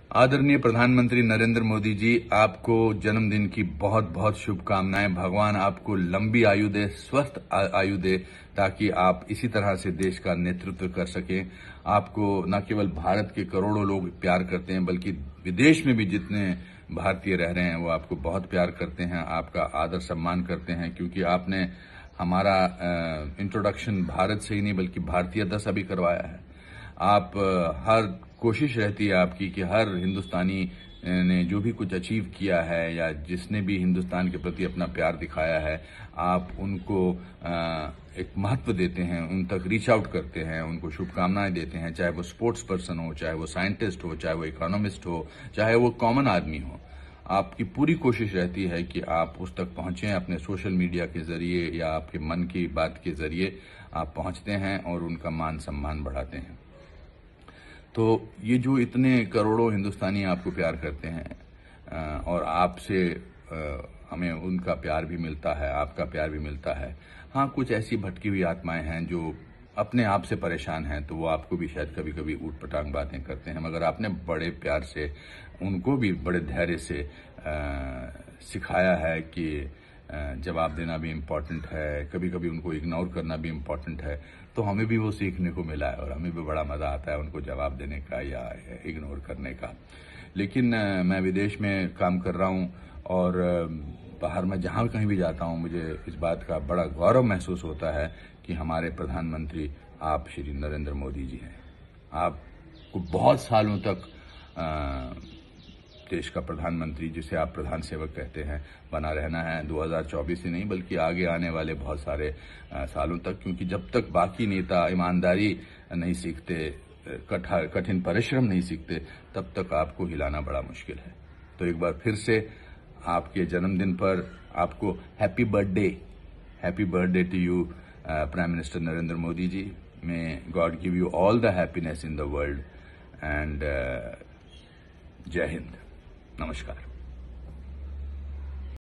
आदरणीय प्रधानमंत्री नरेंद्र मोदी जी, आपको जन्मदिन की बहुत बहुत शुभकामनाएं। भगवान आपको लंबी आयु दे, स्वस्थ आयु दे, ताकि आप इसी तरह से देश का नेतृत्व कर सकें। आपको न केवल भारत के करोड़ों लोग प्यार करते हैं, बल्कि विदेश में भी जितने भारतीय रह रहे हैं वो आपको बहुत प्यार करते हैं, आपका आदर सम्मान करते हैं, क्योंकि आपने हमारा इंट्रोडक्शन भारत से ही नहीं बल्कि भारतीयता से भी करवाया है। आप हर कोशिश रहती है आपकी कि हर हिंदुस्तानी ने जो भी कुछ अचीव किया है या जिसने भी हिंदुस्तान के प्रति अपना प्यार दिखाया है, आप उनको एक महत्व देते हैं, उन तक रीच आउट करते हैं, उनको शुभकामनाएं देते हैं, चाहे वो स्पोर्ट्स पर्सन हो, चाहे वो साइंटिस्ट हो, चाहे वो इकोनॉमिस्ट हो, चाहे वो कॉमन आदमी हो। आपकी पूरी कोशिश रहती है कि आप उस तक पहुंचें, अपने सोशल मीडिया के जरिए या आपके मन की बात के जरिए आप पहुंचते हैं और उनका मान सम्मान बढ़ाते हैं। तो ये जो इतने करोड़ों हिंदुस्तानी आपको प्यार करते हैं और आपसे हमें उनका प्यार भी मिलता है, आपका प्यार भी मिलता है। हाँ, कुछ ऐसी भटकी हुई आत्माएं हैं जो अपने आप से परेशान हैं, तो वो आपको भी शायद कभी कभी ऊट पटांग बातें करते हैं, मगर आपने बड़े प्यार से उनको भी बड़े धैर्य से सिखाया है कि जवाब देना भी इम्पोर्टेंट है, कभी कभी उनको इग्नोर करना भी इम्पोर्टेंट है। तो हमें भी वो सीखने को मिला है और हमें भी बड़ा मजा आता है उनको जवाब देने का या इग्नोर करने का। लेकिन मैं विदेश में काम कर रहा हूं और बाहर मैं जहां कहीं भी जाता हूं, मुझे इस बात का बड़ा गौरव महसूस होता है कि हमारे प्रधानमंत्री आप श्री नरेंद्र मोदी जी हैं। आपको बहुत सालों तक देश का प्रधानमंत्री, जिसे आप प्रधान सेवक कहते हैं, बना रहना है। 2024 ही नहीं बल्कि आगे आने वाले बहुत सारे सालों तक, क्योंकि जब तक बाकी नेता ईमानदारी नहीं सीखते, कठिन परिश्रम नहीं सीखते, तब तक आपको हिलाना बड़ा मुश्किल है। तो एक बार फिर से आपके जन्मदिन पर आपको happy birthday to you prime minister Narendra Modi ji. May God give you all the happiness in the world and जय हिंद। नमस्कार।